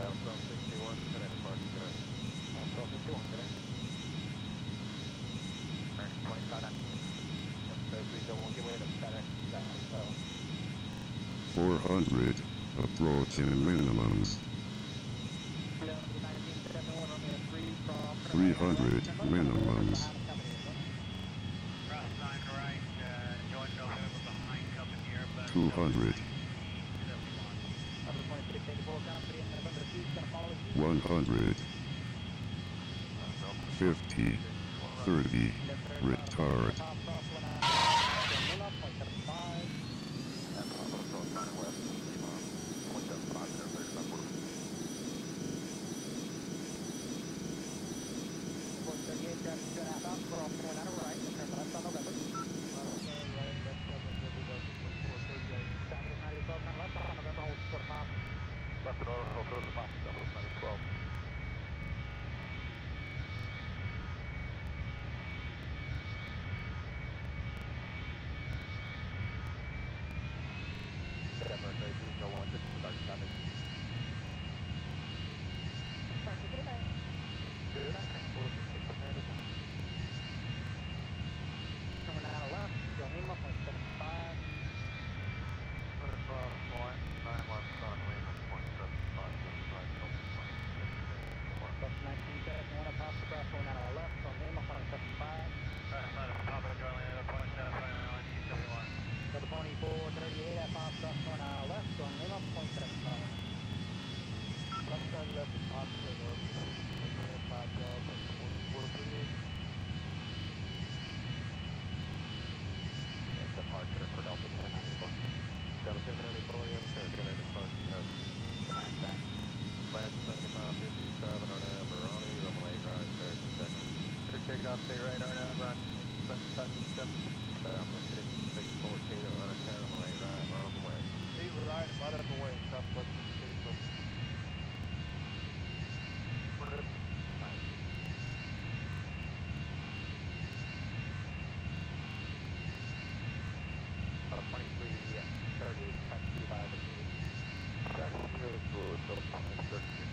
from 61, connect departure, good. From 61, connect. Alright, 25 knots. Yep, 301, give way to FedEx, hotel. 400, approaching minimums. 1971, Romeo 3, cross. 300, minimums. Cross 9 right, join November behind company airbus. 200. 2684 company in November 2 is going to follow you. 100. 50. 30. Retard. Left and over, hold the box, double 912. Denver 3301, disregard traffic. Good night. Good night, transport, 6 Coming out left, John Lima, 0.75. Cross point, 9 left, Don Lima, 0.75, certified, Delta 2684. Delta 1971, Papa Bravo, now left, John Lima, 0.75. Papa Charlie, 0.75, T71. Delta Pony 438, Papa Bravo, now left, John Lima, 0.75. Left side left is opposite of 5 Delta 2438. And departure for Delta 1094. Delta 1094, yes sir, good night, departure, yes. Flight 7557 on Veroni, Roman 8 right, sir, 2 seconds. Clear takeoff, stay right on out, run 7557. I'm going to 614 on a 10, Roman 8 right, Roman way. 8 right, right on the way, southwest 6 Nice. About 23, 38, taxi 5 and 8. Taxi really cool, so 38.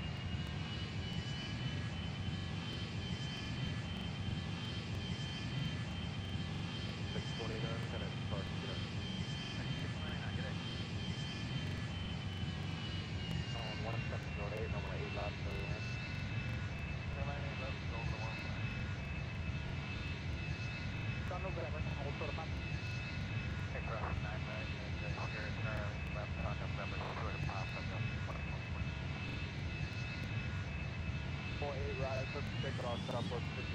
629, kind of departure, good. 629, get it. On 1708, Roman 8 left, clear land. Airline 8 left, go over to 1 flat. John November, hold short of Papa. Aircraft 9 right, and here turn left on November, short of Papa, Delta 2440. 48 right, took off southwest